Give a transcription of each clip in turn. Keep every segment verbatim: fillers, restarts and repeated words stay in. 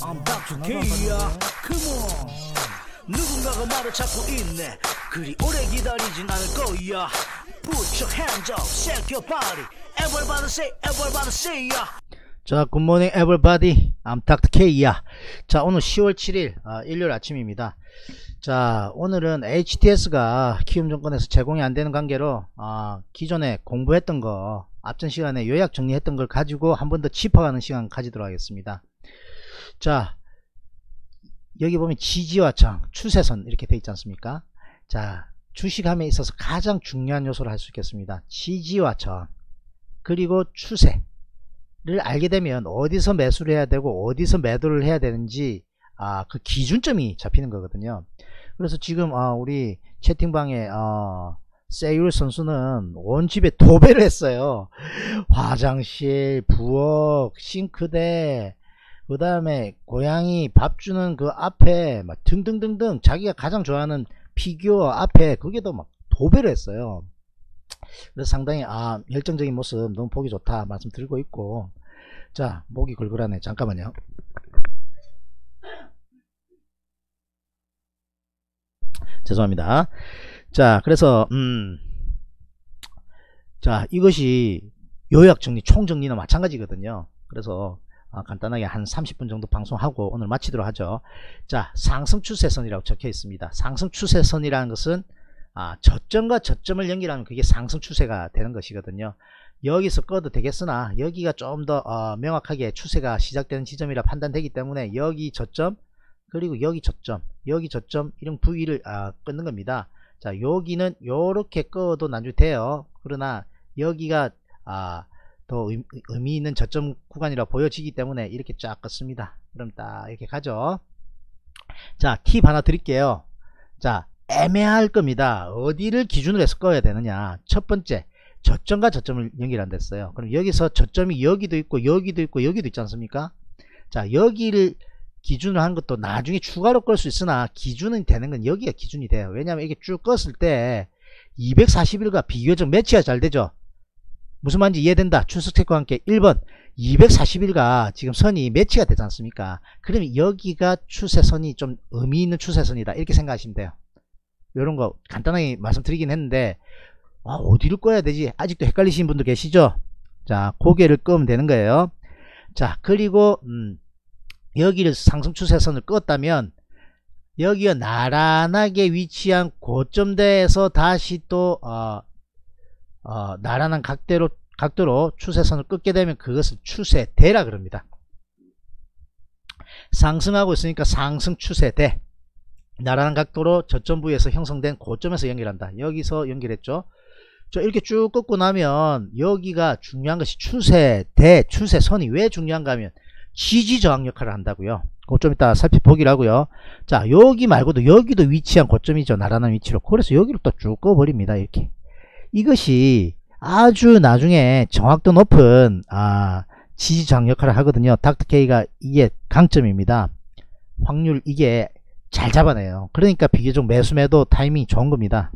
I'm 닥터 K야. Come on. 누군가가 나를 찾고 있네. 그리 오래 기다리진 않을 거야. Put your hands up, shake your body. Everybody say, everybody say ya. 자, 굿모닝 에버리바디. I'm 닥터 K야. 자, 오늘 시월 칠일 아, 일요일 아침입니다. 자, 오늘은 에이치티에스가 키움증권에서 제공이 안되는 관계로 아, 기존에 공부했던 거 앞전 시간에 요약 정리했던 걸 가지고 한 번 더 짚어가는 시간 가지도록 하겠습니다. 자, 여기 보면 지지와청, 추세선 이렇게 돼 있지 않습니까? 자, 주식함에 있어서 가장 중요한 요소를 할 수 있겠습니다. 지지와청 그리고 추세를 알게 되면 어디서 매수를 해야 되고 어디서 매도를 해야 되는지 아, 그 기준점이 잡히는 거거든요. 그래서 지금 아, 우리 채팅방에 어, 세율 선수는 온 집에 도배를 했어요. 화장실, 부엌, 싱크대, 그 다음에 고양이 밥 주는 그 앞에 막 등등등등 자기가 가장 좋아하는 피규어 앞에 그게도 막 도배를 했어요. 그래서 상당히 아, 열정적인 모습 너무 보기 좋다 말씀드리고 있고. 자, 목이 걸걸하네. 잠깐만요. 죄송합니다. 자, 그래서 음, 자, 이것이 요약 정리, 총정리는 마찬가지거든요. 그래서 아, 간단하게 한 삼십 분 정도 방송하고 오늘 마치도록 하죠. 자, 상승 추세선이라고 적혀 있습니다. 상승 추세선이라는 것은 아, 저점과 저점을 연결하면 그게 상승 추세가 되는 것이거든요. 여기서 꺼도 되겠으나 여기가 좀 더 어, 명확하게 추세가 시작되는 지점이라 판단되기 때문에 여기 저점 그리고 여기 저점 여기 저점 이런 부위를 아, 끊는 겁니다. 자, 여기는 요렇게 꺼도 나중에 돼요. 그러나 여기가 아, 더 의미 있는 저점 구간이라 보여지기 때문에 이렇게 쫙 껐습니다. 그럼 딱 이렇게 가죠. 자, 팁 하나 드릴게요. 자, 애매할 겁니다. 어디를 기준으로 해서 꺼야 되느냐. 첫 번째, 저점과 저점을 연결한다 했어요. 그럼 여기서 저점이 여기도 있고 여기도 있고 여기도 있지 않습니까? 자, 여기를 기준으로 한 것도 나중에 추가로 끌 수 있으나 기준이 되는 건 여기가 기준이 돼요. 왜냐하면 이게 쭉 껐을 때 이백사십 일과 비교적 매치가 잘 되죠. 무슨 말인지 이해된다. 출석 체크와 함께 일 번 이백사십 일과 지금 선이 매치가 되지 않습니까? 그러면 여기가 추세선이 좀 의미 있는 추세선이다 이렇게 생각하시면 돼요. 이런 거 간단하게 말씀드리긴 했는데 아, 어디를 꺼야 되지? 아직도 헷갈리시는 분들 계시죠? 자, 고개를 끄면 되는 거예요. 자, 그리고 음, 여기를 상승 추세선을 껐다면 여기가 나란하게 위치한 고점대에서 다시 또 어, 어, 나란한 각도로, 각도로 추세선을 끊게 되면 그것을 추세대라 그럽니다. 상승하고 있으니까 상승 추세대. 나란한 각도로 저점 부위에서 형성된 고점에서 연결한다. 여기서 연결했죠. 저 이렇게 쭉 꺾고 나면 여기가 중요한 것이 추세대, 추세선이 왜 중요한가 하면 지지저항 역할을 한다고요. 그거 좀 이따 살펴보기로 하고요. 자, 여기 말고도 여기도 위치한 고점이죠. 나란한 위치로. 그래서 여기로 또 쭉 꺼버립니다. 이렇게. 이것이 아주 나중에 정확도 높은 아, 지지저항 역할을 하거든요. 닥터 K가 이게 강점입니다. 확률 이게 잘 잡아내요. 그러니까 비교적 매수 매도 타이밍이 좋은 겁니다.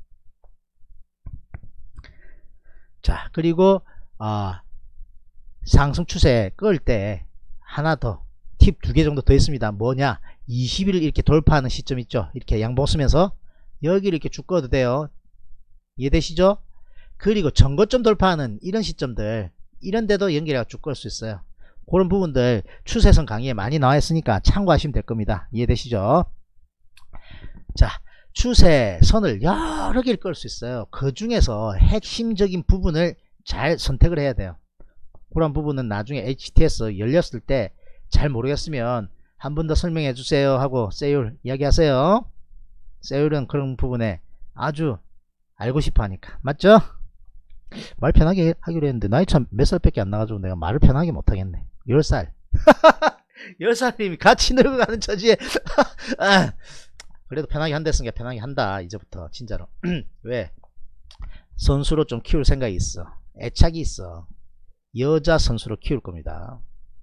자, 그리고 아, 상승 추세 끌 때 하나 더 팁 두 개 정도 더 있습니다. 뭐냐, 이십 일을 이렇게 돌파하는 시점 있죠. 이렇게 양봉 쓰면서 여기를 이렇게 쭉 꺼도 돼요. 이해되시죠? 그리고 전고점 돌파하는 이런 시점들 이런데도 연결해서 쭉 끌 수 있어요. 그런 부분들 추세선 강의에 많이 나와 있으니까 참고하시면 될 겁니다. 이해되시죠? 자, 추세선을 여러 개를 끌 수 있어요. 그 중에서 핵심적인 부분을 잘 선택을 해야 돼요. 그런 부분은 나중에 에이치티에스 열렸을 때 잘 모르겠으면 한 번 더 설명해 주세요 하고 세율 이야기하세요. 세율은 그런 부분에 아주 알고 싶어 하니까. 맞죠? 말 편하게 하기로 했는데 나이 참 몇 살밖에 안 나가지고 내가 말을 편하게 못하겠네. 열 살. 열 살이면 같이 늙어가는 처지에 아, 그래도 편하게 한댔으니까 편하게 한다 이제부터 진짜로. 왜? 선수로 좀 키울 생각이 있어. 애착이 있어. 여자 선수로 키울 겁니다.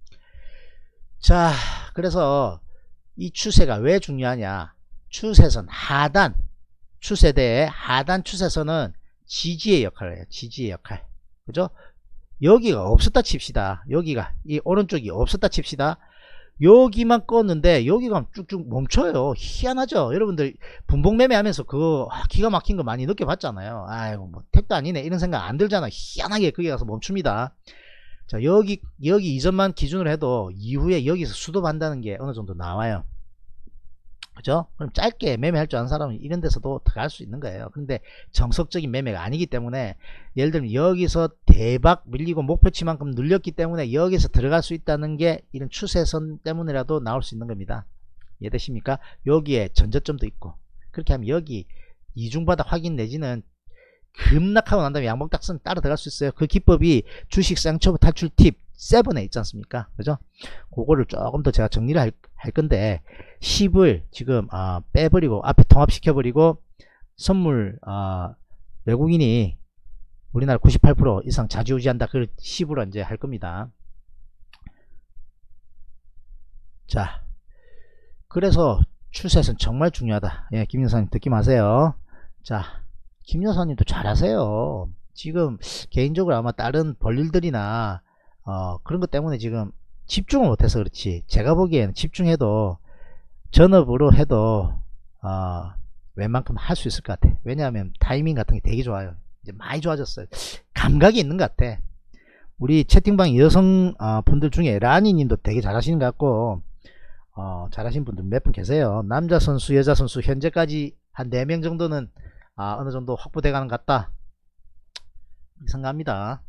자, 그래서 이 추세가 왜 중요하냐. 추세선 하단, 추세대의 하단 추세선은 지지의 역할을 해요. 지지의 역할. 그죠? 여기가 없었다 칩시다. 여기가 이 오른쪽이 없었다 칩시다. 여기만 껐는데 여기가 쭉쭉 멈춰요. 희한하죠. 여러분들 분봉 매매 하면서 그거 아, 기가 막힌 거 많이 느껴봤잖아요. 아이고 뭐 택도 아니네 이런 생각 안 들잖아. 희한하게 거기 가서 멈춥니다. 자, 여기 여기 이전만 기준으로 해도 이후에 여기서 수도반다는 게 어느 정도 나와요. 그죠? 그럼 짧게 매매할 줄 아는 사람은 이런 데서도 들어갈 수 있는 거예요. 근데 정석적인 매매가 아니기 때문에 예를 들면 여기서 대박 밀리고 목표치만큼 눌렸기 때문에 여기서 들어갈 수 있다는 게 이런 추세선 때문이라도 나올 수 있는 겁니다. 이해되십니까? 여기에 전저점도 있고 그렇게 하면 여기 이중바닥 확인 내지는 급락하고 난 다음에 양봉딱선 따라 들어갈 수 있어요. 그 기법이 주식 쌍초보 탈출 팁 세븐에 있지 않습니까? 그죠? 그거를 조금 더 제가 정리를 할, 할 건데 십을 지금 어, 빼버리고 앞에 통합시켜버리고 선물 어, 외국인이 우리나라 구십팔 퍼센트 이상 좌지우지한다. 그 십으로 이제 할 겁니다. 자, 그래서 추세선 정말 중요하다. 예, 김 여사님 듣기 마세요. 자, 김 여사님도 잘하세요. 지금 개인적으로 아마 다른 벌일들이나 어, 그런 것 때문에 지금 집중을 못해서 그렇지 제가 보기에는 집중해도 전업으로 해도 어, 웬만큼 할 수 있을 것 같아. 왜냐하면 타이밍 같은 게 되게 좋아요. 이제 많이 좋아졌어요. 감각이 있는 것 같아. 우리 채팅방 여성 어, 분들 중에 라니 님도 되게 잘하시는 것 같고 어, 잘하시는 분들 몇 분 계세요. 남자 선수 여자 선수 현재까지 한 네 명 정도는 아, 어느 정도 확보돼 가는 것 같다 생각합니다.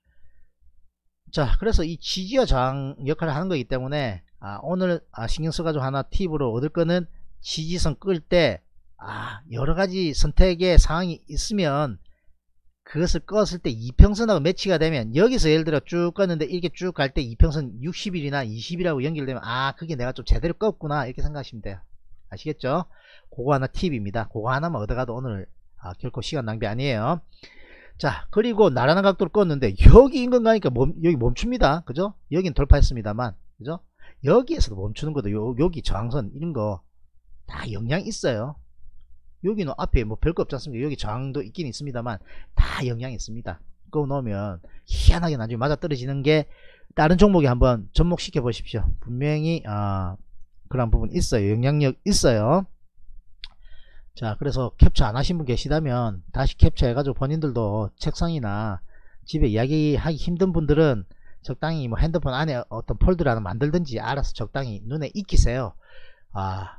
자, 그래서 이 지지와 저항 역할을 하는 거기 때문에 아, 오늘 아, 신경 써가지고 하나 팁으로 얻을 거는 지지선 끌 때 아, 여러가지 선택의 상황이 있으면 그것을 껐을 때 이평선하고 매치가 되면 여기서 예를 들어 쭉 껐는데 이렇게 쭉 갈 때 이평선 육십 일이나 이십 일하고 연결되면 아, 그게 내가 좀 제대로 껐구나 이렇게 생각하시면 돼요. 아시겠죠? 그거 하나 팁입니다. 그거 하나만 얻어가도 오늘 아, 결코 시간 낭비 아니에요. 자, 그리고 나란한 각도로 껐는데 여기 인근 가니까 멈, 여기 멈춥니다. 그죠? 여긴 돌파했습니다만 그죠? 여기에서도 멈추는 것도 요, 여기 저항선 이런 거 다 영향 있어요. 여기는 앞에 뭐 별거 없지 않습니까? 여기 저항도 있긴 있습니다만 다 영향이 있습니다. 그거 넣으면 희한하게 나중에 맞아 떨어지는 게 다른 종목에 한번 접목시켜 보십시오. 분명히 아, 그런 부분 있어요. 영향력 있어요. 자, 그래서 캡처 안 하신 분 계시다면 다시 캡처 해가지고 본인들도 책상이나 집에 이야기하기 힘든 분들은 적당히 뭐 핸드폰 안에 어떤 폴더를 하나 만들든지 알아서 적당히 눈에 익히세요. 아,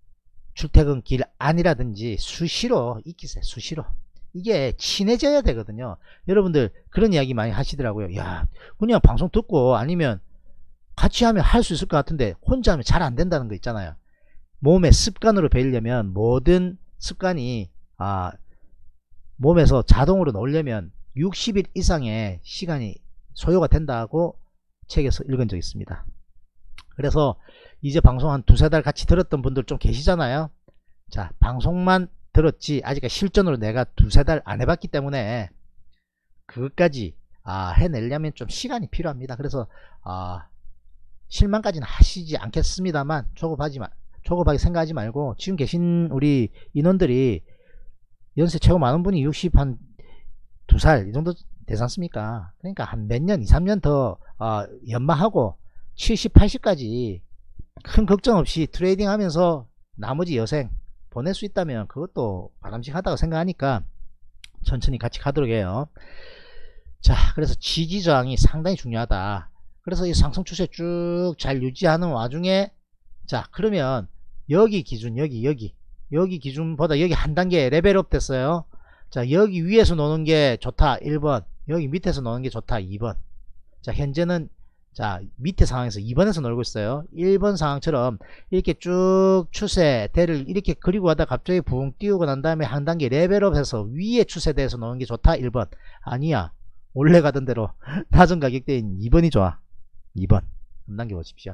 출퇴근길 안이라든지 수시로 익히세요. 수시로. 이게 친해져야 되거든요. 여러분들 그런 이야기 많이 하시더라고요. 야, 그냥 방송 듣고 아니면 같이 하면 할 수 있을 것 같은데 혼자 하면 잘 안 된다는 거 있잖아요. 몸의 습관으로 배우려면 모든 습관이 아, 몸에서 자동으로 넣으려면 육십 일 이상의 시간이 소요가 된다고 책에서 읽은 적 있습니다. 그래서 이제 방송 한 두세 달 같이 들었던 분들 좀 계시잖아요. 자, 방송만 들었지 아직까지 실전으로 내가 두세 달 안 해봤기 때문에 그것까지 아, 해내려면 좀 시간이 필요합니다. 그래서 아, 실망까지는 하시지 않겠습니다만 조급하지 마, 조급하게 생각하지 말고 지금 계신 우리 인원들이 연세 최고 많은 분이 육십 한 두 살 이 정도 되지 않습니까? 그러니까 한 몇 년, 이, 삼 년 더 어, 연마하고 칠십, 팔십까지 큰 걱정 없이 트레이딩 하면서 나머지 여생 보낼 수 있다면 그것도 바람직하다고 생각하니까 천천히 같이 가도록 해요. 자, 그래서 지지저항이 상당히 중요하다. 그래서 이 상승 추세 쭉 잘 유지하는 와중에 자, 그러면 여기 기준 여기 여기 여기 기준보다 여기 한 단계 레벨업 됐어요. 자, 여기 위에서 노는 게 좋다 일 번, 여기 밑에서 노는 게 좋다 이 번. 자, 현재는 자, 밑에 상황에서 이 번에서 놀고 있어요. 일 번 상황처럼 이렇게 쭉 추세대를 이렇게 그리고 가다 갑자기 붕 띄우고 난 다음에 한 단계 레벨업해서 위에 추세대에서 노는 게 좋다 일 번. 아니야, 원래 가던 대로 낮은 가격대인 이 번이 좋아. 이 번 한 단계 보십시오.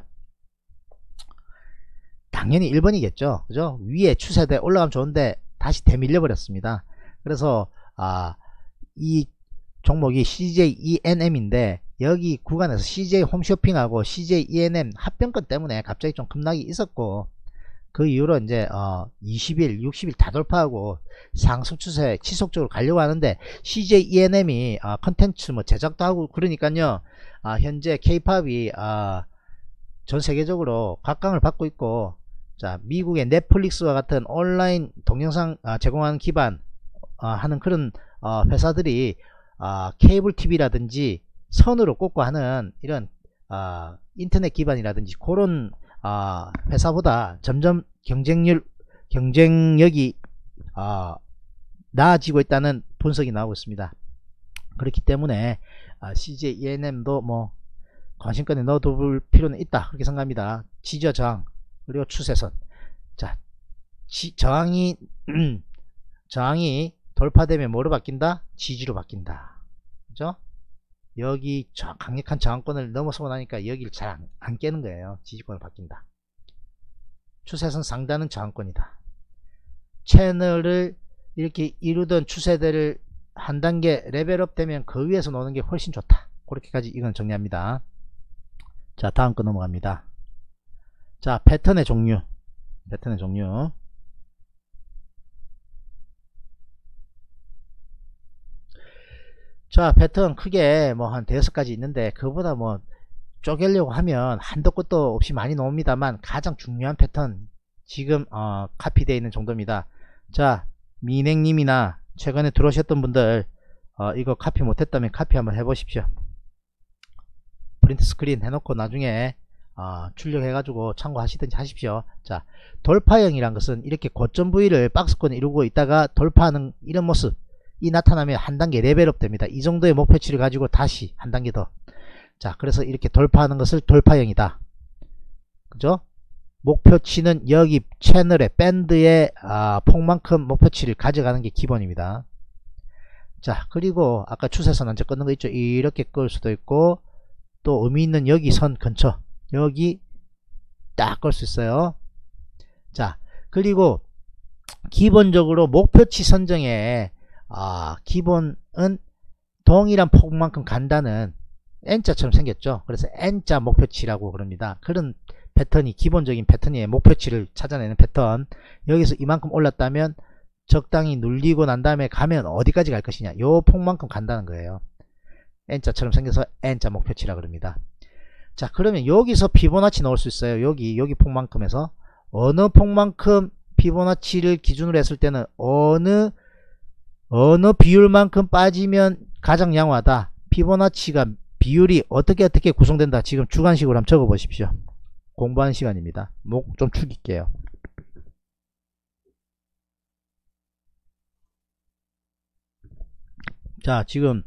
당연히 일 번이겠죠. 그죠? 위에 추세대 올라가면 좋은데 다시 대밀려 버렸습니다. 그래서 아, 이 종목이 씨제이이엔엠인데 여기 구간에서 씨제이 홈쇼핑하고 씨제이이엔엠 합병권 때문에 갑자기 좀 급락이 있었고 그 이후로 이제 어 이십 일, 육십 일 다 돌파하고 상승 추세 지속적으로 가려고 하는데 씨제이이엔엠이 어, 컨텐츠 뭐 제작도 하고 그러니까요. 아, 현재 케이팝이 아, 전 세계적으로 각광을 받고 있고, 자, 미국의 넷플릭스와 같은 온라인 동영상 아, 제공하는 기반 아, 하는 그런 어, 회사들이 아, 케이블 티비라든지 선으로 꽂고 하는 이런 아, 인터넷 기반이라든지 그런 아, 회사보다 점점 경쟁률 경쟁력이 아, 나아지고 있다는 분석이 나오고 있습니다. 그렇기 때문에 아, 씨제이 이엔엠도 뭐 관심권에 넣어둘 필요는 있다, 그렇게 생각합니다. 지지와 저항 그리고 추세선. 자, 지, 저항이 저항이 돌파되면 뭐로 바뀐다? 지지로 바뀐다. 그죠? 여기 저 강력한 저항권을 넘어서고 나니까 여기를 잘 안, 안 깨는 거예요. 지지권으로 바뀐다. 추세선 상단은 저항권이다. 채널을 이렇게 이루던 추세대를 한 단계 레벨업 되면 그 위에서 노는 게 훨씬 좋다. 그렇게까지 이건 정리합니다. 자, 다음 거 넘어갑니다. 자, 패턴의 종류. 패턴의 종류. 자, 패턴 크게 뭐 한 대여섯 가지 있는데, 그거보다 뭐 쪼개려고 하면 한도 끝도 없이 많이 나옵니다만, 가장 중요한 패턴 지금 어, 카피되어 있는 정도입니다. 자, 미냉님이나 최근에 들어오셨던 분들 어, 이거 카피 못했다면 카피 한번 해보십시오. 프린트 스크린 해놓고 나중에 어, 출력해가지고 참고하시든지 하십시오. 자, 돌파형이란 것은 이렇게 고점 부위를 박스권에 이루고 있다가 돌파하는 이런 모습 이 나타나면 한 단계 레벨업 됩니다. 이 정도의 목표치를 가지고 다시 한 단계 더. 자, 그래서 이렇게 돌파하는 것을 돌파형이다. 그죠? 목표치는 여기 채널의 밴드의 아, 폭만큼 목표치를 가져가는 게 기본입니다. 자, 그리고 아까 추세선 한쪽 끊는 거 있죠? 이렇게 끌 수도 있고, 또 의미 있는 여기 선 근처 여기 딱 끌 수 있어요. 자, 그리고 기본적으로 목표치 선정에 아, 기본은 동일한 폭만큼 간다는 N자처럼 생겼죠. 그래서 N자 목표치라고 그럽니다. 그런 패턴이 기본적인 패턴이에요. 목표치를 찾아내는 패턴. 여기서 이만큼 올랐다면 적당히 눌리고 난 다음에 가면 어디까지 갈 것이냐, 요 폭만큼 간다는 거예요. N자처럼 생겨서 N자 목표치라 그럽니다. 자, 그러면 여기서 피보나치 넣을 수 있어요. 여기 여기 폭만큼에서 어느 폭만큼 피보나치를 기준으로 했을 때는 어느 어느 비율만큼 빠지면 가장 양호하다. 피보나치가 비율이 어떻게 어떻게 구성된다. 지금 주관식으로 한번 적어 보십시오. 공부하는 시간입니다. 목 좀 축일게요. 자, 지금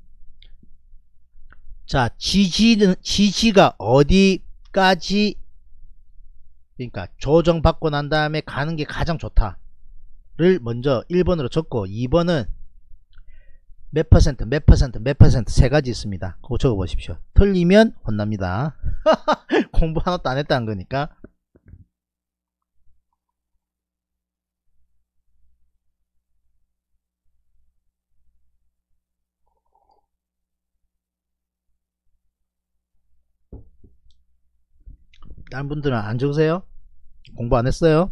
자, 지지는 지지가 어디까지, 그러니까 조정받고 난 다음에 가는 게 가장 좋다를 먼저 일 번으로 적고, 이 번은 몇 퍼센트 몇 퍼센트 몇 퍼센트 세 가지 있습니다. 그거 적어 보십시오. 틀리면 혼납니다. 공부 하나도 안 했다는 거니까. 다른 분들은 안 적으세요? 공부 안 했어요?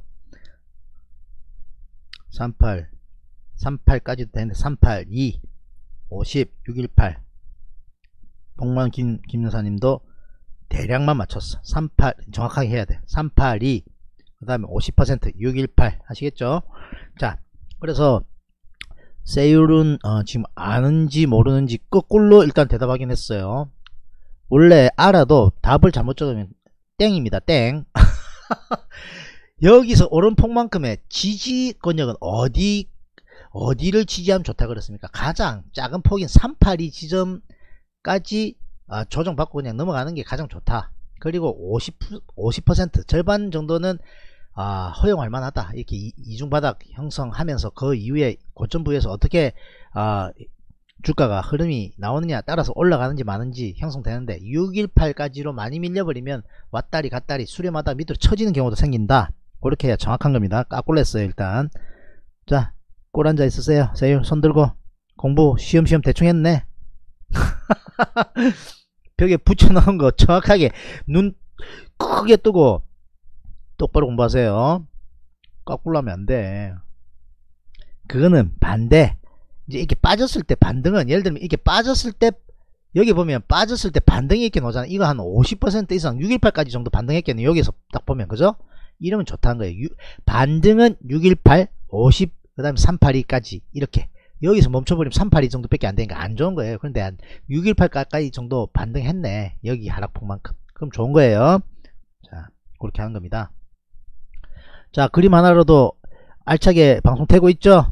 삼십팔 삼십팔까지도 되는데 삼십팔, 이, 오십, 육백십팔. 복만 김, 김여사님도 대략만 맞췄어. 삼십팔 정확하게 해야 돼. 삼십팔이, 그 다음에 오십 퍼센트 육백십팔 하시겠죠? 자, 그래서 세율은 어, 지금 아는지 모르는지 거꾸로 일단 대답하긴 했어요. 원래 알아도 답을 잘못 적으면 땡입니다. 땡. 여기서 오른폭만큼의 지지권역은 어디 어디를 지지하면 좋다 그랬습니까? 가장 작은 폭인 삼십팔이 지점까지 아, 조정받고 그냥 넘어가는 게 가장 좋다. 그리고 오십, 오십 퍼센트 절반 정도는 아, 허용할 만하다. 이렇게 이, 이중바닥 형성하면서 그 이후에 고점 부위에서 어떻게 아, 주가가 흐름이 나오느냐 따라서 올라가는지 마는지 형성되는데, 육백십팔까지로 많이 밀려버리면 왔다리 갔다리 수렴하다 밑으로 처지는 경우도 생긴다. 그렇게 해야 정확한 겁니다. 까꿀 냈어요. 일단 자, 꼴 앉아 있으세요. 세율 손 들고 공부 쉬엄쉬엄 대충 했네. 벽에 붙여놓은 거 정확하게 눈 크게 뜨고 똑바로 공부하세요. 까꿀 하면 안돼. 그거는 반대. 이제 이렇게 빠졌을 때 반등은, 예를 들면 이렇게 빠졌을 때 여기 보면 빠졌을 때 반등이 있게 나오잖아. 이거 한 오십 퍼센트 이상 육백십팔까지 정도 반등했겠네. 여기서 딱 보면 그죠? 이러면 좋다는 거예요. 유, 반등은 육백십팔, 오십, 그 다음에 삼백팔십이까지 이렇게. 여기서 멈춰버리면 삼백팔십이 정도밖에 안 되니까 안 좋은 거예요. 그런데 한 육백십팔까지 정도 반등했네. 여기 하락폭만큼. 그럼 좋은 거예요. 자, 그렇게 하는 겁니다. 자, 그림 하나로도 알차게 방송 되고 있죠?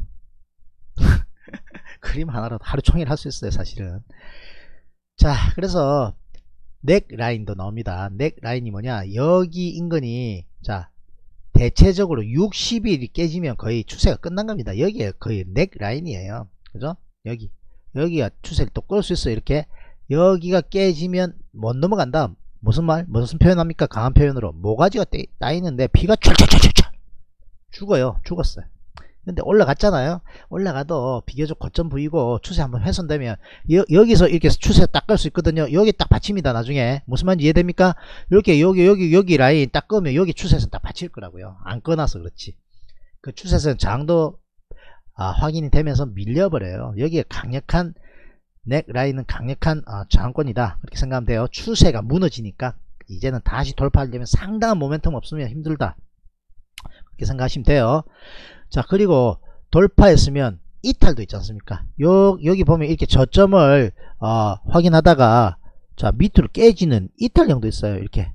그림 하나로도 하루 종일 할 수 있어요, 사실은. 자, 그래서 넥 라인도 나옵니다. 넥 라인이 뭐냐? 여기 인근이 자 대체적으로 육십 일이 깨지면 거의 추세가 끝난 겁니다. 여기에 거의 넥 라인이에요. 그죠? 여기 여기가 추세를 또 끌 수 있어요. 이렇게 여기가 깨지면 못 넘어간다. 무슨 말? 무슨 표현합니까? 강한 표현으로 모가지가 따이는데 피가 촤촤촤촤 죽어요. 죽었어요. 근데 올라갔잖아요. 올라가도 비교적 고점 보이고 추세 한번 훼손되면 여, 여기서 이렇게 추세 딱 끌 수 있거든요. 여기 딱 받칩니다. 나중에 무슨 말인지 이해됩니까? 이렇게 여기 여기 여기 라인 딱 끄면 여기 추세선 딱 받칠 거라고요. 안 꺼놔서 그렇지. 그 추세선 장도 아, 확인이 되면서 밀려버려요. 여기에 강력한 넥 라인은 강력한 아, 저항권이다. 그렇게 생각하면 돼요. 추세가 무너지니까 이제는 다시 돌파하려면 상당한 모멘텀 없으면 힘들다. 그렇게 생각하시면 돼요. 자, 그리고 돌파했으면 이탈도 있지 않습니까? 요, 여기 보면 이렇게 저점을 어, 확인하다가 자 밑으로 깨지는 이탈형도 있어요. 이렇게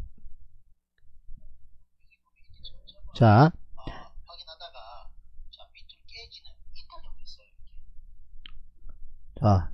자 확인하다가 자 밑으로 깨지는 이탈형도 있어요. 자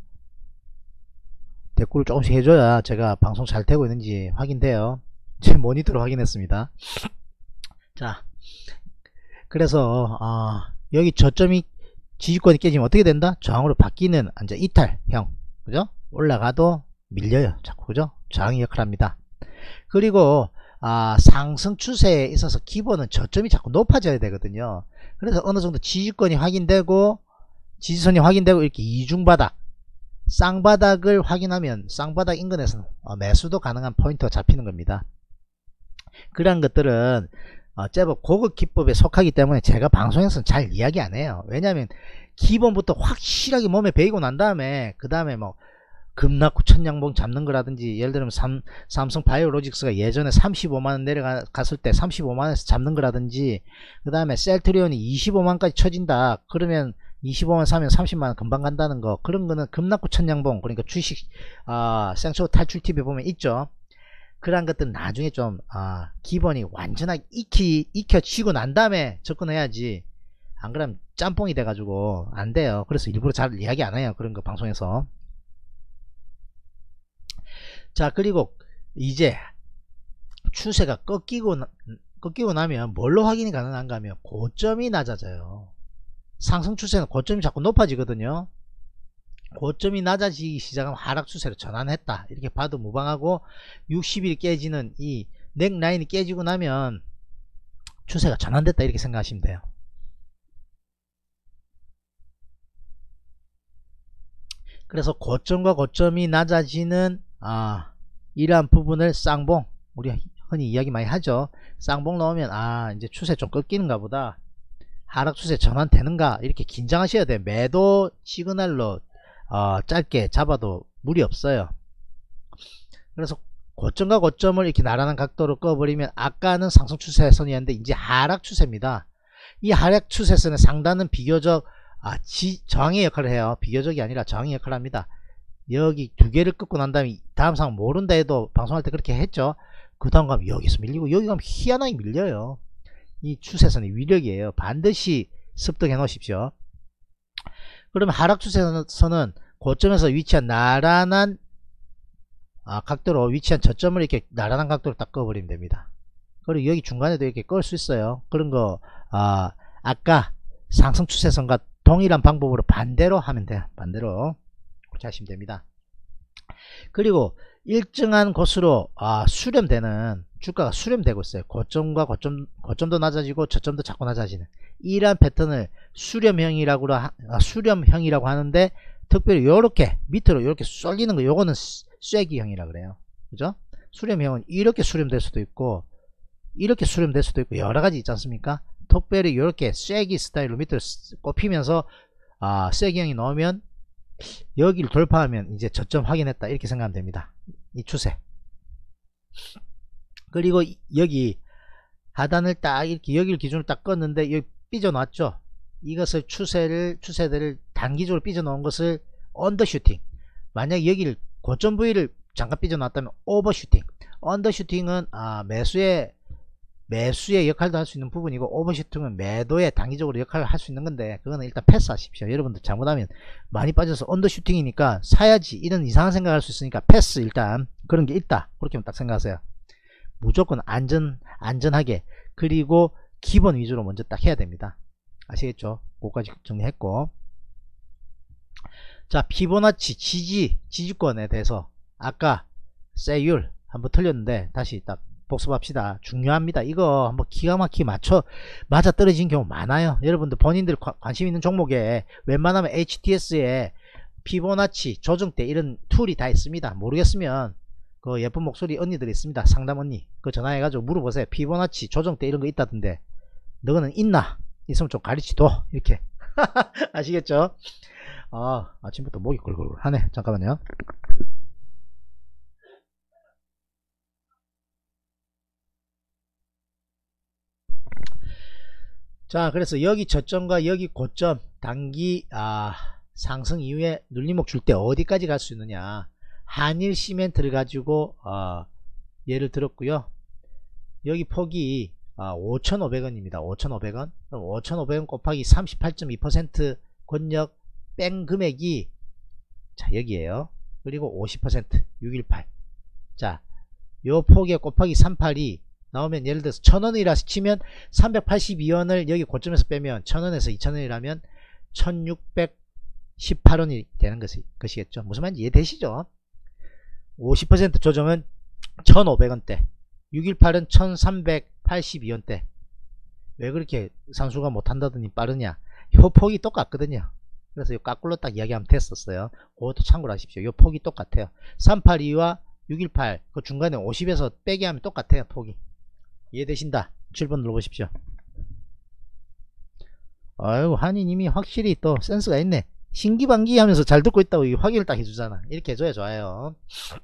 댓글을 조금씩 해줘야 제가 방송 잘 되고 있는지 확인돼요. 제 모니터로 확인했습니다. 자, 그래서 어, 여기 저점이 지지권이 깨지면 어떻게 된다? 저항으로 바뀌는 이제 이탈형, 그죠? 올라가도 밀려요, 자꾸, 그죠? 저항이 역할을 합니다. 그리고 아, 상승 추세에 있어서 기본은 저점이 자꾸 높아져야 되거든요. 그래서 어느 정도 지지권이 확인되고 지지선이 확인되고 이렇게 이중바닥, 쌍바닥을 확인하면 쌍바닥 인근에서는 어, 매수도 가능한 포인트가 잡히는 겁니다. 그러한 것들은 어, 제법 고급 기법에 속하기 때문에 제가 방송에서는 잘 이야기 안 해요. 왜냐하면 기본부터 확실하게 몸에 배이고 난 다음에 그 다음에 뭐 급락후 천냥봉 잡는 거라든지, 예를 들면 삼, 삼성 바이오로직스가 예전에 삼십오만원 내려갔을 때 삼십오만원에서 잡는 거라든지, 그 다음에 셀트리온이 이십오만까지 쳐진다 그러면 이십오만 사면 삼십만원 금방 간다는 거, 그런 거는 급락후 천냥봉, 그러니까 주식 아, 생쇼 탈출팁에 보면 있죠. 그러한 것들은 나중에 좀 아, 기본이 완전하게 익히, 익혀지고 난 다음에 접근해야지, 안 그러면 짬뽕이 돼가지고 안 돼요. 그래서 일부러 잘 이야기 안 해요, 그런 거 방송에서. 자, 그리고 이제 추세가 꺾이고 나, 꺾이고 나면 뭘로 확인이 가능한가 하면 고점이 낮아져요. 상승 추세는 고점이 자꾸 높아지거든요. 고점이 낮아지기 시작하면 하락 추세로 전환했다 이렇게 봐도 무방하고, 육십 일 깨지는 이 넥라인이 깨지고 나면 추세가 전환됐다 이렇게 생각하시면 돼요. 그래서 고점과 고점이 낮아지는 아, 이러한 부분을 쌍봉, 우리 흔히 이야기 많이 하죠. 쌍봉 넣으면 아, 이제 추세 좀 꺾이는가 보다, 하락 추세 전환되는가, 이렇게 긴장하셔야 돼요. 매도 시그널로 어, 짧게 잡아도 무리 없어요. 그래서 고점과 고점을 이렇게 나란한 각도로 꺼버리면 아까는 상승 추세선이었는데 이제 하락 추세입니다. 이 하락 추세선의 상단은 비교적 아, 지, 저항의 역할을 해요. 비교적이 아니라 저항의 역할을 합니다. 여기 두 개를 끊고 난 다음에 다음 상황 모른다 해도 방송할 때 그렇게 했죠. 그 다음 가면 여기서 밀리고 여기 가면 희한하게 밀려요. 이 추세선의 위력이에요. 반드시 습득해 놓으십시오. 그러면 하락 추세선은 고점에서 위치한 나란한 아, 각도로 위치한 저점을 이렇게 나란한 각도로 딱 꺼버리면 됩니다. 그리고 여기 중간에도 이렇게 끌 수 있어요. 그런 거 아, 아까 상승 추세선과 동일한 방법으로 반대로 하면 돼요. 반대로 그렇게 하시면 됩니다. 그리고 일정한 곳으로 아, 수렴되는, 주가가 수렴되고 있어요. 고점과 고점, 고점도 낮아지고 저점도 자꾸 낮아지는 이러한 패턴을 수렴형이라고, 아, 수렴형이라고 하는데, 특별히 요렇게 밑으로 요렇게 쏠리는 거, 요거는 쐐기형이라 그래요. 그죠? 수렴형은 이렇게 수렴될 수도 있고 이렇게 수렴될 수도 있고 여러가지 있지 않습니까? 특별히 요렇게 쐐기 스타일로 밑으로 꼽히면서 아, 쐐기형이 나오면 여기를 돌파하면 이제 저점 확인했다 이렇게 생각하면 됩니다. 이 추세. 그리고 여기 하단을 딱 이렇게 여기를 기준으로 딱 껐는데 여기 삐져놨죠. 이것을 추세를 추세들을 단기적으로 삐져놓은 것을 언더슈팅. 만약 여기를 고점 부위를 잠깐 삐져놨다면 오버슈팅. 언더슈팅은 아, 매수의 매수의 역할도 할 수 있는 부분이고, 오버슈팅은 매도의 단기적으로 역할을 할 수 있는 건데, 그거는 일단 패스하십시오. 여러분들 잘못하면 많이 빠져서 언더슈팅이니까 사야지 이런 이상한 생각을 할 수 있으니까 패스. 일단 그런 게 있다 그렇게만 딱 생각하세요. 무조건 안전 안전하게, 그리고 기본 위주로 먼저 딱 해야 됩니다. 아시겠죠? 그거까지 정리했고, 자, 피보나치 지지 지지권에 대해서 아까 세율 한번 틀렸는데 다시 딱 복습합시다. 중요합니다. 이거 한번 기가 막히게 맞춰 맞아 떨어진 경우 많아요. 여러분들 본인들 과, 관심 있는 종목에 웬만하면 에이치티에스에 피보나치 조정대 이런 툴이 다 있습니다. 모르겠으면 그 예쁜 목소리 언니들이 있습니다. 상담 언니 그 전화해가지고 물어보세요. 피보나치 조정대 이런 거 있다던데 너는 있나? 있으면 좀 가르치도 이렇게. 아시겠죠? 아, 아침부터 목이 꿀꿀꿀 하네. 잠깐만요. 자, 그래서 여기 저점과 여기 고점 단기 아, 상승 이후에 눌림목 줄 때 어디까지 갈 수 있느냐. 한일 시멘트를 가지고 어, 예를 들었고요. 여기 폭이 아, 오천오백 원입니다. 오천오백 원. 그럼 오천오백 원 곱하기 삼십팔 점 이 퍼센트 권역 뺀 금액이 자 여기에요. 그리고 오십 퍼센트 육백십팔. 자, 요 폭에 곱하기 삼십팔이 나오면 예를 들어서 천 원이라 치면 삼백팔십이 원을 여기 고점에서 빼면 천 원에서 이천 원이라면 천육백십팔 원이 되는 것이, 것이겠죠. 무슨 말인지 이해되시죠? 오십 퍼센트 조정은 천오백 원대, 육백십팔은 천삼백팔십이 원대. 왜 그렇게 산수가 못한다더니 빠르냐? 요 폭이 똑같거든요. 그래서 요 까꿀로 딱 이야기하면 됐었어요. 그것도 참고로 하십시오. 요 폭이 똑같아요. 삼백팔십이와 육백십팔 그 중간에 오십에서 빼기 하면 똑같아요. 폭이. 이해되신다? 칠 번 눌러보십시오. 아유, 한이님이 확실히 또 센스가 있네. 신기반기 하면서 잘 듣고 있다고 확인을 딱 해주잖아. 이렇게 해줘야 좋아요.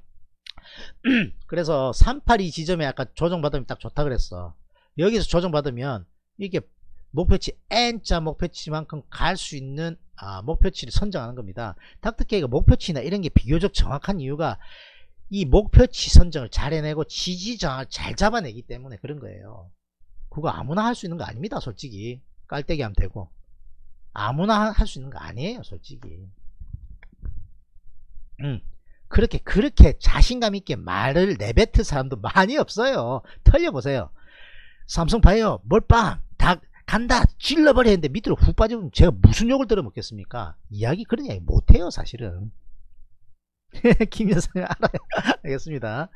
그래서 삼백팔십이 지점에 아까 조정받으면 딱 좋다 그랬어. 여기서 조정받으면 이게 목표치 N자 목표치만큼 갈 수 있는 아, 목표치를 선정하는 겁니다. 닥터케이가 목표치나 이런 게 비교적 정확한 이유가 이 목표치 선정을 잘 해내고 지지저항을 잘 잡아내기 때문에 그런 거예요. 그거 아무나 할 수 있는 거 아닙니다. 솔직히 깔때기 하면 되고 아무나 할 수 있는 거 아니에요. 솔직히. 음, 그렇게 그렇게 자신감 있게 말을 내뱉을 사람도 많이 없어요. 털려보세요. 삼성바이오 몰빵 다 간다 질러버려 했는데 밑으로 훅 빠지면 제가 무슨 욕을 들어먹겠습니까? 이야기 그런 이야기 못해요 사실은. 김여성이 알아요. 알겠습니다.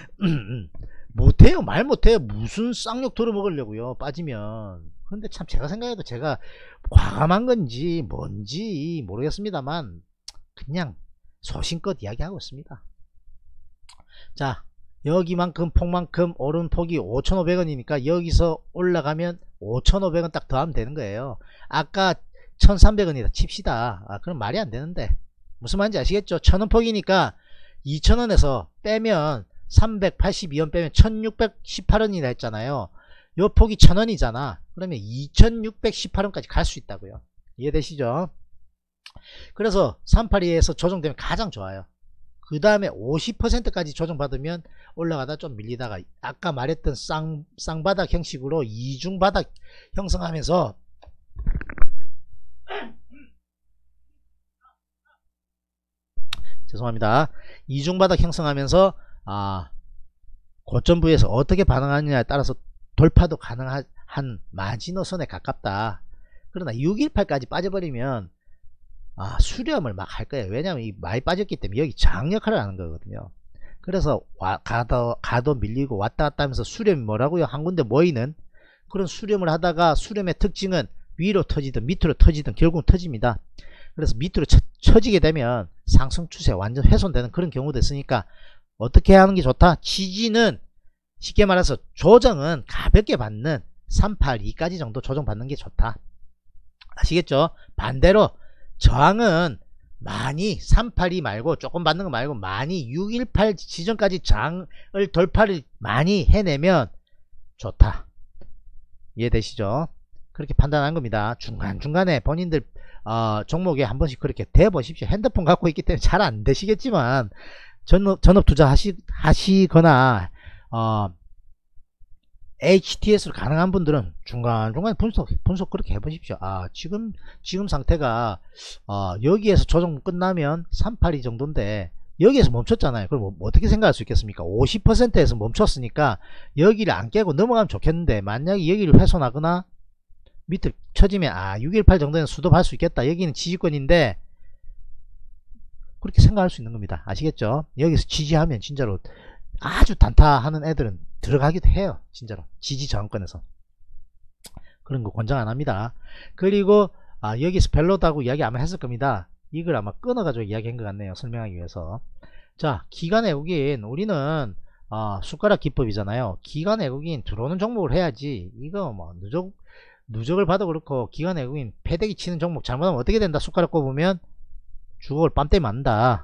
못해요. 말 못해요. 무슨 쌍욕 들어먹으려고요. 빠지면. 근데 참 제가 생각해도 제가 과감한 건지 뭔지 모르겠습니다만 그냥 소신껏 이야기하고 있습니다. 자, 여기만큼 폭만큼 오른 폭이 오천오백 원이니까 여기서 올라가면 오천오백 원 딱 더하면 되는 거예요. 아까 천삼백 원이다 칩시다. 아, 그럼 말이 안 되는데. 무슨 말인지 아시겠죠? 천 원 폭이니까 이천 원에서 빼면 삼백팔십이 원 빼면 천육백십팔 원이라 했잖아요. 요 폭이 천 원이잖아. 그러면 이천육백십팔 원까지 갈 수 있다고요. 이해되시죠? 그래서 삼백팔십이에서 조정되면 가장 좋아요. 그 다음에 오십 퍼센트까지 조정받으면 올라가다 좀 밀리다가 아까 말했던 쌍, 쌍바닥 형식으로 이중바닥 형성하면서 죄송합니다. 이중바닥 형성하면서 아, 고점 부위에서 어떻게 반응하느냐에 따라서 돌파도 가능한 마지노선에 가깝다. 그러나 육백십팔까지 빠져버리면 아, 수렴을 막 할 거예요. 왜냐하면 이 많이 빠졌기 때문에 여기 저항 역할을 하는 거거든요. 그래서 와, 가도, 가도 밀리고 왔다 갔다 하면서 수렴이 뭐라고요? 한 군데 모이는 그런 수렴을 하다가 수렴의 특징은 위로 터지든 밑으로 터지든 결국은 터집니다. 그래서 밑으로 쳐, 쳐지게 되면 상승 추세 완전 훼손되는 그런 경우도 있으니까 어떻게 하는 게 좋다? 지지는 쉽게 말해서 조정은 가볍게 받는 삼백팔십이까지 정도 조정받는 게 좋다. 아시겠죠? 반대로 저항은 많이 삼팔이 말고 조금 받는 거 말고 많이 육일팔 지점까지 장을 돌파를 많이 해내면 좋다. 이해되시죠? 그렇게 판단한 겁니다. 중간중간에 본인들 어, 종목에 한 번씩 그렇게 대보십시오. 핸드폰 갖고 있기 때문에 잘 안 되시겠지만 전업, 전업 투자 하시, 하시거나 어, 에이치티에스로 가능한 분들은 중간중간 분석 분석 그렇게 해보십시오. 아 지금 지금 상태가 어, 여기에서 조정 끝나면 삼팔이 정도인데 여기에서 멈췄잖아요. 그럼 뭐, 어떻게 생각할 수 있겠습니까? 오십 퍼센트에서 멈췄으니까 여기를 안 깨고 넘어가면 좋겠는데 만약에 여기를 훼손하거나 밑을 쳐지면 아 육일팔 정도는 수도할 수 있겠다. 여기는 지지권인데 그렇게 생각할 수 있는 겁니다. 아시겠죠? 여기서 지지하면 진짜로 아주 단타하는 애들은 들어가기도 해요. 진짜로 지지 저항권에서 그런 거 권장 안 합니다. 그리고 아, 여기서 벨로다고 이야기 아마 했을 겁니다. 이걸 아마 끊어가지고 이야기한 것 같네요. 설명하기 위해서. 자, 기관 외국인 우리는 어, 숟가락 기법이잖아요. 기관 외국인 들어오는 종목을 해야지. 이거 뭐 누적 누적을 봐도 그렇고 기관 외국인 패대기 치는 종목 잘못하면 어떻게 된다. 숟가락 꼽으면 주걱을 빰때 만다.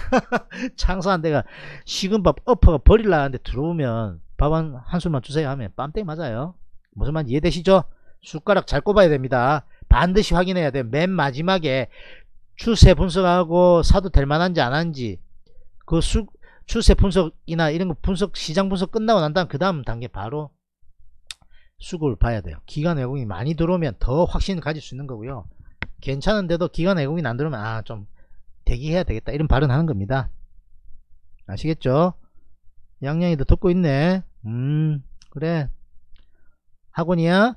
창사한 데가 식은 밥 엎어가 버릴라 하는데 들어오면 밥 한 한 술만 주세요 하면 빰때 맞아요. 무슨 말인지 이해되시죠? 숟가락 잘 꼽아야 됩니다. 반드시 확인해야 돼요. 맨 마지막에 추세 분석하고 사도 될 만한지 안 한지 그 수, 추세 분석이나 이런 거 분석 시장 분석 끝나고 난 다음 그 다음 단계 바로 수급을 봐야 돼요. 기관 외국인이 많이 들어오면 더 확신을 가질 수 있는 거고요. 괜찮은데도 기관 외국인 안 들어오면 아 좀 대기해야 되겠다 이런 발언하는 겁니다. 아시겠죠? 양양이도 듣고 있네. 음 그래 학원이야?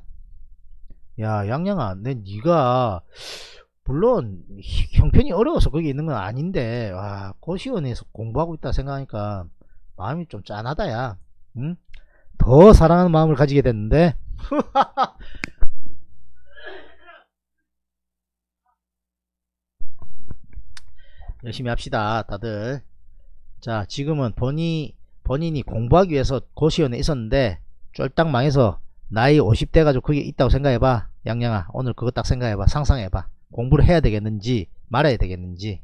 야 양양아 내 니가 물론 형편이 어려워서 거기 있는 건 아닌데 와 고시원에서 공부하고 있다 생각하니까 마음이 좀 짠하다 야. 응? 더 사랑하는 마음을 가지게 됐는데 열심히 합시다 다들. 자 지금은 본인이 본인이 공부하기 위해서 고시원에 있었는데 쫄딱 망해서 나이 오십 대 가지고 거기에 있다고 생각해봐. 양양아 오늘 그거 딱 생각해봐. 상상해봐. 공부를 해야 되겠는지 말아야 되겠는지.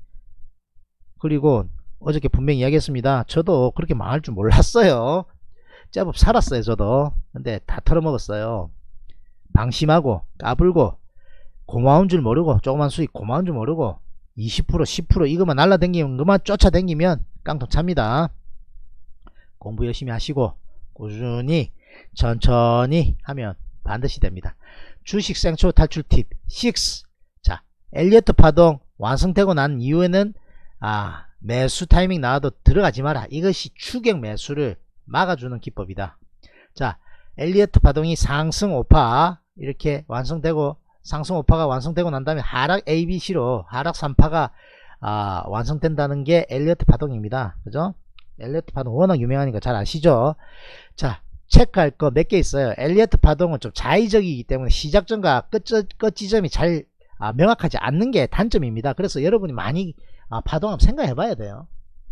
그리고 어저께 분명히 이야기했습니다. 저도 그렇게 망할 줄 몰랐어요. 제법 살았어요 저도. 근데 다 털어먹었어요. 방심하고 까불고 고마운 줄 모르고 조그만 수익 고마운 줄 모르고 이십 퍼센트 십 퍼센트 이것만 날라다니면 그만 쫓아다니면 깡통 찹니다. 공부 열심히 하시고 꾸준히 천천히 하면 반드시 됩니다. 주식 생초 탈출 팁 육. 자 엘리어트 파동 완성되고 난 이후에는 아 매수 타이밍 나와도 들어가지 마라. 이것이 추격 매수를 막아주는 기법이다. 자 엘리어트 파동이 상승 오파 이렇게 완성되고 상승 오파가 완성되고 난 다음에 하락 에이비씨로 하락 삼 파가 아, 완성된다는 게 엘리어트 파동입니다. 그죠? 엘리어트 파동 워낙 유명하니까 잘 아시죠? 자 체크할 거 몇 개 있어요. 엘리어트 파동은 좀 자의적이기 때문에 시작점과 끝, 끝 지점이 잘 아, 명확하지 않는 게 단점입니다. 그래서 여러분이 많이 아, 파동 한번 생각해 봐야 돼요.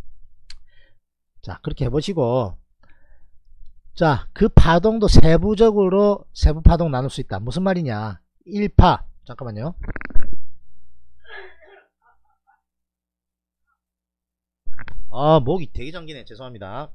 자 그렇게 해보시고 자 그 파동도 세부적으로 세부 파동 나눌 수 있다. 무슨 말이냐. 일 파 잠깐만요. 아 목이 되게 잠기네. 죄송합니다.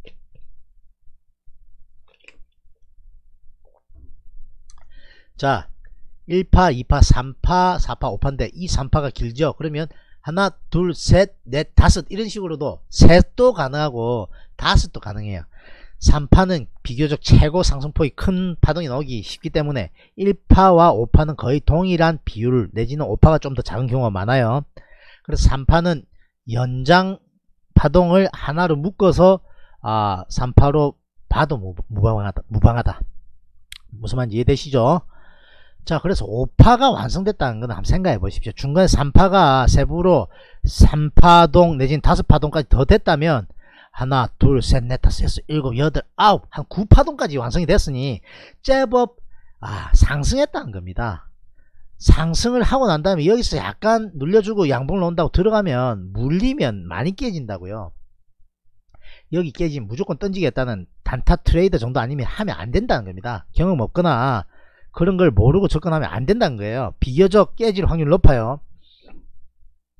자 일 파 이 파 삼 파 사 파 오 파인데 이 삼 파가 길죠. 그러면 하나 둘 셋 넷 다섯 이런 식으로도 셋도 가능하고 다섯도 가능해요. 삼 파는 비교적 최고 상승폭이 큰 파동이 나오기 쉽기 때문에 일 파와 오 파는 거의 동일한 비율 내지는 오 파가 좀 더 작은 경우가 많아요. 그래서 삼 파는 연장 파동을 하나로 묶어서 아, 삼 파로 봐도 무, 무방하다, 무방하다. 무슨 말인지 이해되시죠? 자 그래서 오 파가 완성됐다는 건 한번 생각해 보십시오. 중간에 삼 파가 세부로 삼 파동 내지는 다섯 파동까지 더 됐다면 하나 둘 셋 넷 다섯 여섯 일곱 여덟 아홉 한 구 파동까지 완성이 됐으니 제법 아, 상승했다는 겁니다. 상승을 하고 난 다음에 여기서 약간 눌려주고 양봉을 놓는다고 들어가면 물리면 많이 깨진다고요. 여기 깨지면 무조건 던지겠다는 단타 트레이더 정도 아니면 하면 안 된다는 겁니다. 경험 없거나 그런 걸 모르고 접근하면 안 된다는 거예요. 비교적 깨질 확률 높아요.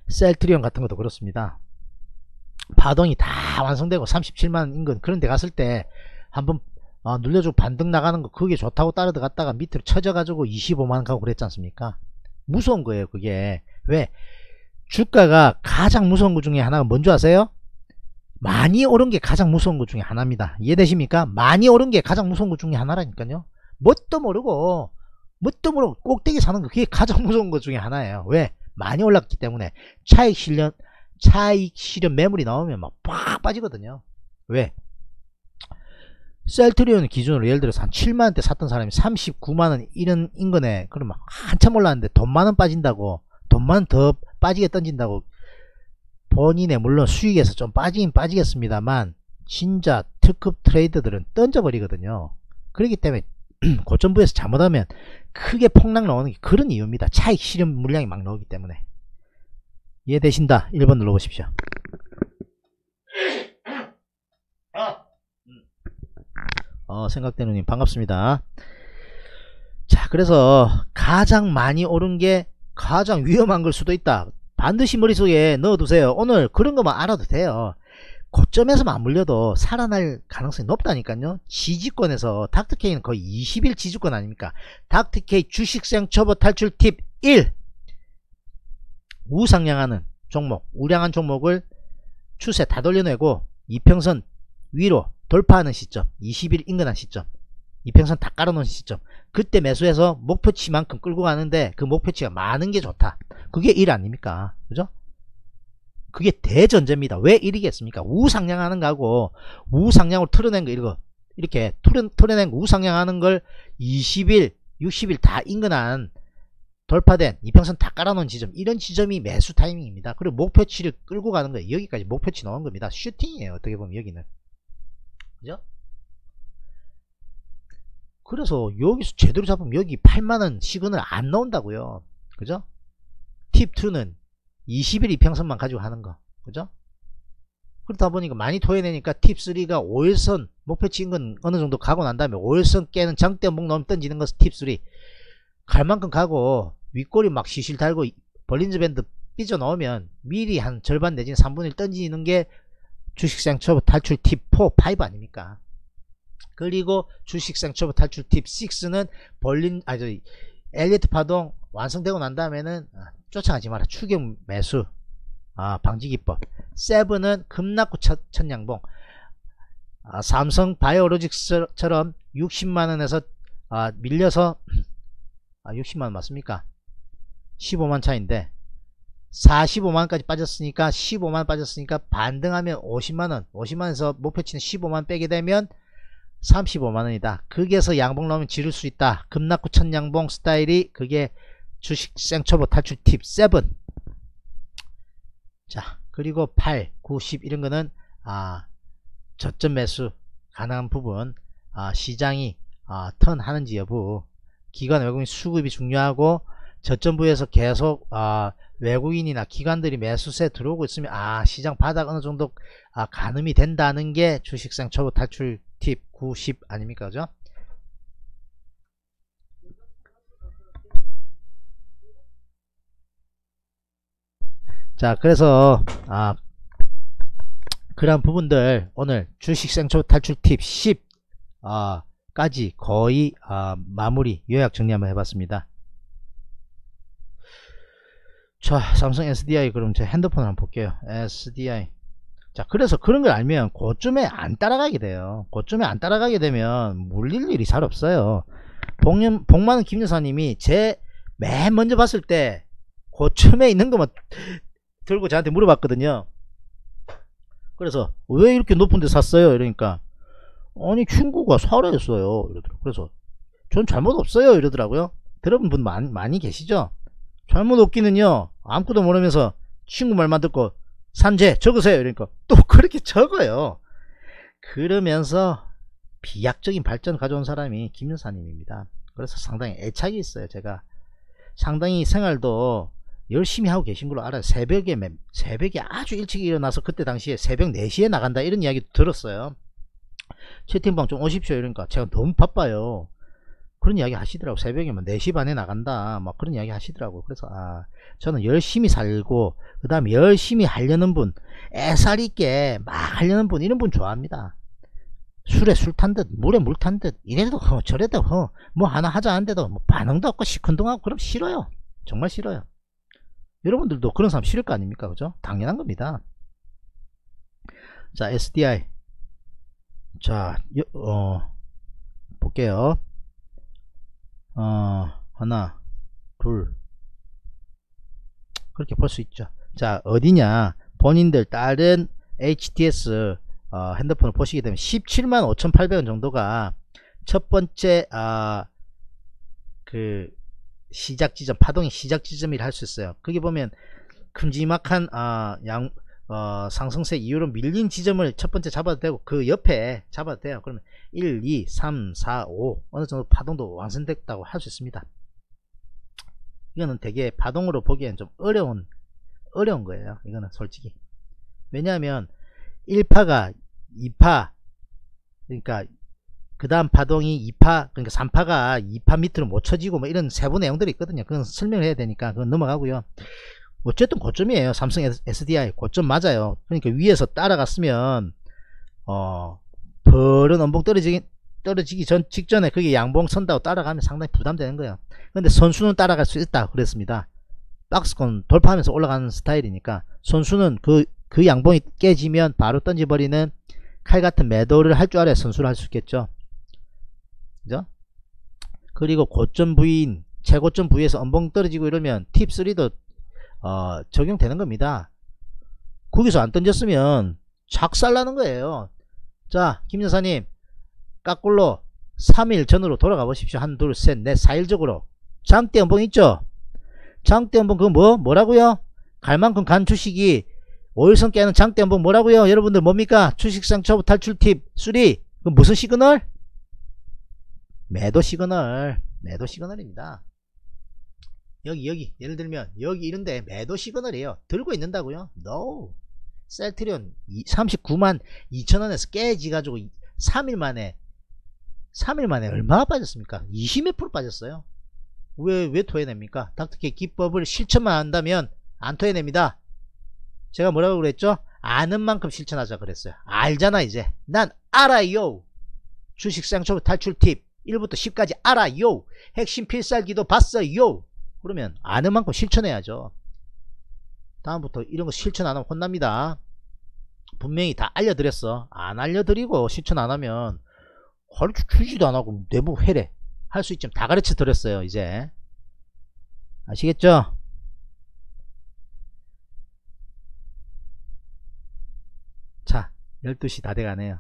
셀트리온 같은 것도 그렇습니다. 파동이 다 완성되고 삼십칠만 인근 그런 데 갔을 때 한번 어, 눌려주고 반등 나가는 거 그게 좋다고 따라 들어갔다가 밑으로 쳐져 가지고 이십오만 가고 그랬지 않습니까? 무서운 거예요 그게. 왜? 주가가 가장 무서운 것 중에 하나가 뭔지 아세요? 많이 오른 게 가장 무서운 것 중에 하나입니다. 이해되십니까? 많이 오른 게 가장 무서운 것 중에 하나라니까요. 뭣도 모르고 뭣도 모르고 꼭대기 사는 거 그게 가장 무서운 것 중에 하나예요. 왜? 많이 올랐기 때문에 차익 실현 차익 실현 매물이 나오면 막 팍 빠지거든요. 왜? 셀트리온 기준으로 예를 들어서 한 칠만원대 샀던 사람이 삼십구만원 이런 인근에 그러면 한참 올랐는데 돈 만원 빠진다고 돈만 더 빠지게 던진다고 본인의 물론 수익에서 좀 빠지긴 빠지겠습니다만 진짜 특급 트레이더들은 던져버리거든요. 그렇기 때문에 고점부에서 잘못하면 크게 폭락 나오는 게 그런 이유입니다. 차익 실현 물량이 막 나오기 때문에. 이해되신다? 일 번 눌러보십시오. 어, 생각대누님 반갑습니다. 자, 그래서 가장 많이 오른 게 가장 위험한 걸 수도 있다. 반드시 머릿속에 넣어두세요. 오늘 그런 것만 알아도 돼요. 고점에서만 안 물려도 살아날 가능성이 높다니까요. 지지권에서 닥터케이는 거의 이십 일 지지권 아닙니까? 닥터케이 주식생 초보 탈출 팁 일. 우상향하는 종목, 우량한 종목을 추세 다 돌려내고 이평선 위로 돌파하는 시점, 이십 일 인근한 시점, 이평선 다 깔아놓은 시점, 그때 매수해서 목표치만큼 끌고 가는데 그 목표치가 많은 게 좋다. 그게 일 아닙니까? 그죠? 그게 대전제입니다. 왜 일이겠습니까? 우상향하는 거하고 우상향으로 틀어낸 거 이거 이렇게 틀어, 틀어낸 거 우상향하는 걸 이십 일, 육십 일 다 인근한 돌파된 이평선 다 깔아놓은 지점, 이런 지점이 매수 타이밍입니다. 그리고 목표치를 끌고 가는 거예요. 여기까지 목표치 넣은 겁니다. 슈팅이에요. 어떻게 보면 여기는. 그죠? 그래서 여기서 제대로 잡으면 여기 팔만원 시그널 안 나온다고요. 그죠? 팁 이는 이십 일 이평선만 가지고 하는 거. 그죠? 그러다 보니까 많이 토해내니까 팁 삼가 오 일선 목표치 인근 어느 정도 가고 난 다음에 오 일선 깨는 장대 목 넘 던지는 것은 팁 삼. 갈 만큼 가고 윗꼬리 막 시실 달고 벌린즈 밴드 삐져 넣으면 미리 한 절반 내지는 삼분의 일 던지는 게 주식생 초보 탈출 팁 사, 오 아닙니까? 그리고 주식생 초보 탈출 팁 육는 벌린 아 저 엘리트 파동 완성되고 난 다음에는 아, 쫓아가지 마라. 추격 매수 아 방지기법. 칠은 급락구 첫, 첫양봉. 아, 삼성 바이오로직스처럼 육십만원에서 아, 밀려서 아, 육십만원 맞습니까? 십오만 차인데 사십오만원까지 빠졌으니까 십오만원 빠졌으니까 반등하면 오십만원, 오십만원에서 목표치는 십오만원 빼게 되면 삼십오만원이다. 거기에서 양봉 나오면 지를 수 있다. 급락구 첫양봉 스타일이 그게 주식생 초보 탈출 팁 칠. 자, 그리고 팔, 구, 십 이런 거는 아, 저점 매수 가능한 부분, 아, 시장이 아, 턴 하는지 여부, 기관 외국인 수급이 중요하고 저점부에서 계속 아, 외국인이나 기관들이 매수세 들어오고 있으면 아, 시장 바닥 어느 정도 아, 가늠이 된다는 게 주식생 초보 탈출 팁 구, 십 아닙니까? 그죠? 자, 그래서 아, 그런 부분들 오늘 주식생 초보 탈출 팁 십 아, 까지 거의 아, 마무리 요약 정리 한번 해봤습니다. 자, 삼성 에스디아이 그럼 제 핸드폰을 한번 볼게요. 에스디아이. 자, 그래서 그런 걸 알면 고점에 안 따라가게 돼요. 고점에 안 따라가게 되면 물릴 일이 잘 없어요. 복년, 복만은 김 여사님이 제 맨 먼저 봤을 때 고점에 있는 것만 들고 저한테 물어봤거든요. 그래서 왜 이렇게 높은 데 샀어요? 이러니까 아니 친구가 사라 했어요 이러더라고요. 그래서 전 잘못 없어요 이러더라고요. 들어본 분 많이, 많이 계시죠? 잘못 없기는요 아무것도 모르면서 친구 말만 듣고 산재 적으세요 이러니까 또 그렇게 적어요. 그러면서 비약적인 발전을 가져온 사람이 김 여사님입니다. 그래서 상당히 애착이 있어요. 제가 상당히 생활도 열심히 하고 계신 걸로 알아요. 새벽에 새벽에 아주 일찍 일어나서 그때 당시에 새벽 네 시에 나간다 이런 이야기도 들었어요. 채팅방 좀 오십시오 이러니까 제가 너무 바빠요. 그런 이야기 하시더라고. 새벽에 뭐 네 시 반에 나간다 뭐 그런 이야기 하시더라고. 그래서 아 저는 열심히 살고 그 다음에 열심히 하려는 분, 애살 있게 막 하려는 분, 이런 분 좋아합니다. 술에 술 탄 듯 물에 물 탄 듯 이래도 허, 저래도 허, 뭐 하나 하자 한데도 뭐 반응도 없고 시큰둥하고 그럼 싫어요. 정말 싫어요. 여러분들도 그런 사람 싫을 거 아닙니까? 그죠? 당연한 겁니다. 자, 에스디아이. 자, 여, 어, 볼게요. 어, 하나, 둘. 그렇게 볼 수 있죠. 자, 어디냐. 본인들 다른 에이치티에스 어, 핸드폰을 보시게 되면 십칠만 오천팔백 원 정도가 첫 번째, 아, 그, 시작 지점, 파동의 시작 지점이라 할 수 있어요. 거기 보면 큼지막한, 아, 양, 어, 상승세 이후로 밀린 지점을 첫 번째 잡아도 되고 그 옆에 잡아도 돼요. 그러면 일, 이, 삼, 사, 오 어느 정도 파동도 완성됐다고 할 수 있습니다. 이거는 되게 파동으로 보기엔 좀 어려운 어려운 거예요. 이거는 솔직히. 왜냐하면 일 파가 이 파, 그러니까 그 다음 파동이 이 파, 그러니까 삼 파가 이 파 밑으로 못 쳐지고 뭐 이런 세부 내용들이 있거든요. 그건 설명을 해야 되니까 그건 넘어가고요. 어쨌든 고점이에요. 삼성 에스디아이 고점 맞아요. 그러니까 위에서 따라갔으면 어 벌은 엄봉 떨어지기 떨어지기 전 직전에 그게 양봉 선다고 따라가면 상당히 부담되는 거예요. 근데 선수는 따라갈 수 있다 그랬습니다. 박스권 돌파하면서 올라가는 스타일이니까 선수는 그, 그 양봉이 깨지면 바로 던져버리는 칼같은 매도를 할 줄 알아야 선수를 할 수 있겠죠. 그죠? 그리고 고점 부위인 최고점 부위에서 엄봉 떨어지고 이러면 팁 쓰리도 어, 적용되는 겁니다. 거기서 안 던졌으면 작살나는 거예요. 자, 김 여사님 까꿀로 삼 일 전으로 돌아가 보십시오. 한, 둘, 셋, 넷, 사 일적으로 장대 연봉 있죠? 장대 연봉 그거 뭐? 뭐라고요? 갈 만큼 간 주식이 오 일선 깨는 장대 연봉 뭐라고요? 여러분들 뭡니까? 주식상 초보 탈출 팁 삼. 그 무슨 시그널? 매도 시그널. 매도 시그널입니다. 여기 여기 예를 들면 여기 이런데 매도 시그널이에요. 들고 있는다고요? No. 셀트리온 삼십구만 이천원에서 깨지가지고 삼 일 만에 삼 일 만에 얼마나 빠졌습니까? 이십 몇 프로 빠졌어요. 왜, 왜 토해냅니까? 닥터케이 기법을 실천만 한다면 안 토해냅니다. 제가 뭐라고 그랬죠? 아는 만큼 실천하자 그랬어요. 알잖아 이제. 난 알아요. 주식시장 초보 탈출 팁 일부터 십까지 알아요. 핵심 필살기도 봤어요. 그러면 아는 만큼 실천해야죠. 다음부터 이런 거 실천 안 하면 혼납니다. 분명히 다 알려드렸어. 안 알려드리고 실천 안 하면 가르쳐 주지도 안 하고 내부 회래 할 수 있지만 다 가르쳐 드렸어요. 이제 아시겠죠? 자, 열두 시 다 돼가네요.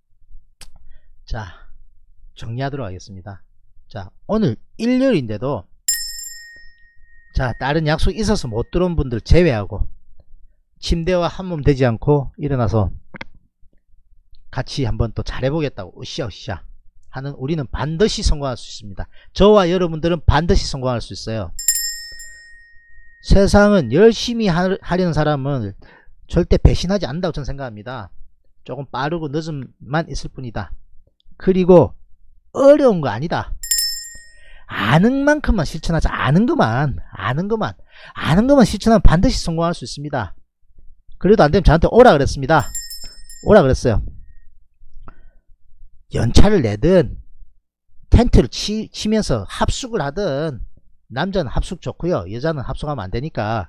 자, 정리하도록 하겠습니다. 자, 오늘 일요일인데도 자, 다른 약속 있어서 못 들어온 분들 제외하고 침대와 한몸 되지 않고 일어나서 같이 한번 또 잘해보겠다고 으쌰으쌰 하는 우리는 반드시 성공할 수 있습니다. 저와 여러분들은 반드시 성공할 수 있어요. 세상은 열심히 하려는 사람은 절대 배신하지 않는다고 저는 생각합니다. 조금 빠르고 늦음만 있을 뿐이다. 그리고 어려운 거 아니다. 아는 만큼만 실천하자. 아는 것만 아는 것만 아는 것만 실천하면 반드시 성공할 수 있습니다. 그래도 안되면 저한테 오라 그랬습니다. 오라 그랬어요. 연차를 내든 텐트를 치, 치면서 합숙을 하든 남자는 합숙 좋고요. 여자는 합숙하면 안되니까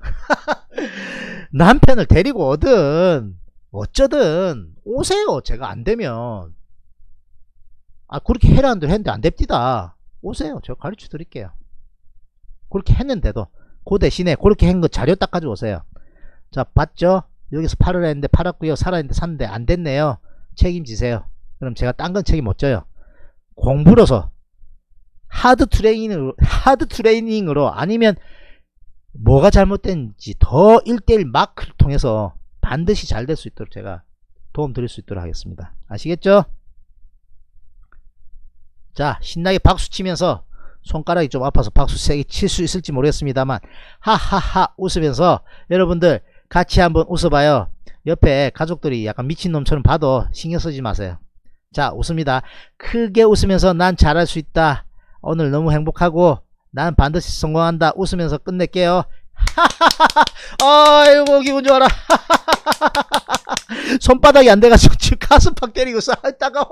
남편을 데리고 오든 어쩌든 오세요. 제가 안되면 아 그렇게 해라 했는데 안됩디다. 오세요. 제가 가르쳐 드릴게요. 그렇게 했는데도 그 대신에 그렇게 한 거 자료 딱 가지고 오세요. 자, 봤죠? 여기서 팔으라 했는데 팔았고요. 사라 했는데 샀는데 안 됐네요. 책임지세요. 그럼 제가 딴 건 책임 못 져요. 공부로서 하드 트레이닝으로 하드 트레이닝으로 아니면 뭐가 잘못된지 더 일 대 일 마크를 통해서 반드시 잘 될 수 있도록 제가 도움 드릴 수 있도록 하겠습니다. 아시겠죠? 자, 신나게 박수 치면서 손가락이 좀 아파서 박수 세게 칠 수 있을지 모르겠습니다만 하하하 웃으면서 여러분들 같이 한번 웃어봐요. 옆에 가족들이 약간 미친놈처럼 봐도 신경 쓰지 마세요. 자, 웃습니다. 크게 웃으면서 난 잘할 수 있다. 오늘 너무 행복하고 난 반드시 성공한다. 웃으면서 끝낼게요. 아이고 기분 좋아라. 손바닥이 안 돼가지고 지금 가슴팍 때리고 있어. 아, 따가워.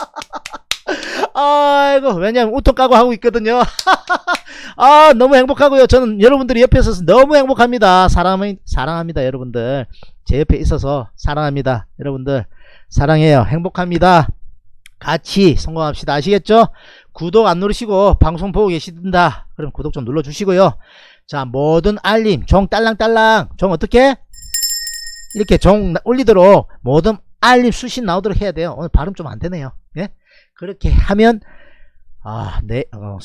아이고 왜냐면 우통 까고 하고 있거든요. 아 너무 행복하고요. 저는 여러분들이 옆에 있어서 너무 행복합니다. 사랑, 사랑합니다. 여러분들 제 옆에 있어서 사랑합니다. 여러분들 사랑해요. 행복합니다. 같이 성공합시다. 아시겠죠? 구독 안 누르시고 방송 보고 계시든다 그럼 구독 좀 눌러 주시고요. 자 모든 알림 종 딸랑딸랑 종 어떻게 이렇게 종 올리도록 모든 알림 수신 나오도록 해야 돼요. 오늘 발음 좀 안 되네요. 예? 그렇게 하면 아 네 어.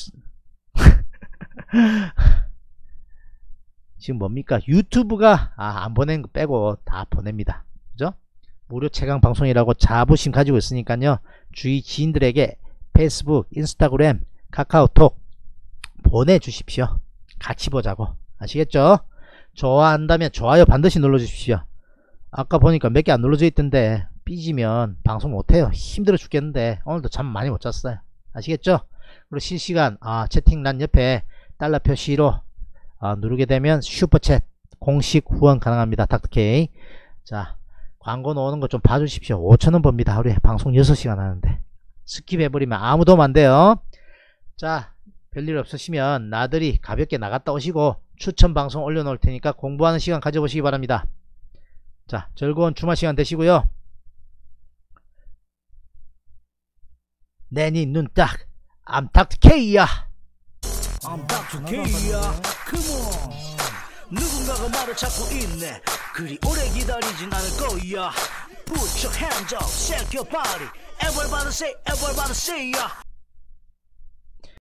지금 뭡니까 유튜브가 아, 안 보낸 거 빼고 다 보냅니다. 그죠? 무료 최강 방송이라고 자부심 가지고 있으니까요. 주위 지인들에게 페이스북, 인스타그램, 카카오톡 보내주십시오. 같이 보자고. 아시겠죠? 좋아한다면 좋아요 반드시 눌러주십시오. 아까 보니까 몇 개 안 눌러져 있던데 삐지면 방송 못해요. 힘들어 죽겠는데 오늘도 잠 많이 못 잤어요. 아시겠죠? 그리고 실시간 아, 채팅란 옆에 달러 표시로 아, 누르게 되면 슈퍼챗 공식 후원 가능합니다. 닥터케이. 자 광고 나오는 거 좀 봐주십시오. 오천원 법니다. 하루에 방송 여섯 시간 하는데 스킵해버리면 아무 도움 안 돼요. 자 별일 없으시면 나들이 가볍게 나갔다 오시고 추천 방송 올려놓을 테니까 공부하는 시간 가져보시기 바랍니다. 자 즐거운 주말 시간 되시고요. 내니 눈 딱 I'm 닥터케이야. I'm 닥터 K야. Come on. 누군가가 말을 찾고 있네. 그리 오래 기다리진 않을 거야. Put your hands up, shake your body. Everybody say, everybody say, yeah.